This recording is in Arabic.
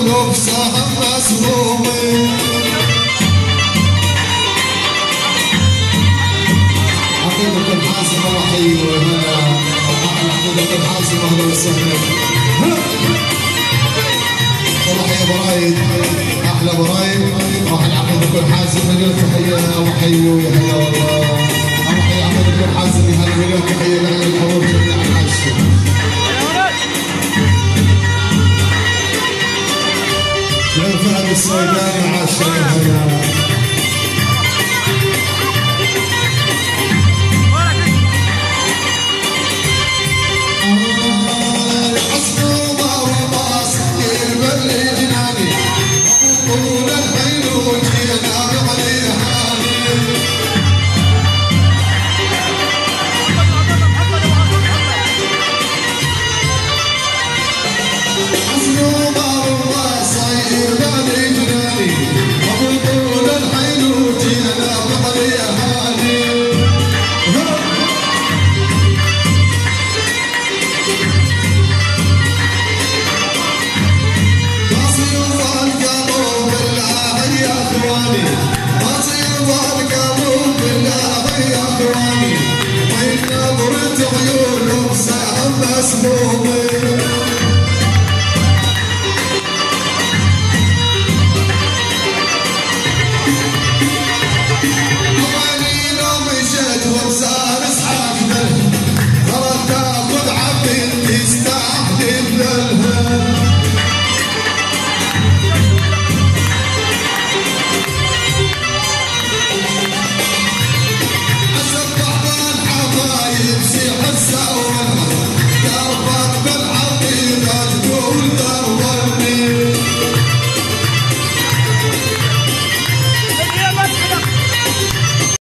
عيونه بسهم مسمومي عقيدة الحاسم وحي وهنا عقيدة الحاسم أهلا وسهلا والله يا برايد أحلى برايد راح العقيدة الحاسم مليون تحية وحي ويا هلا والله راح العقيدة الحاسم يا هلا مليون تحية للحضور جميعا الحاسم يا فهد السوداني مع الشيخ عيونه بسهم مسمومي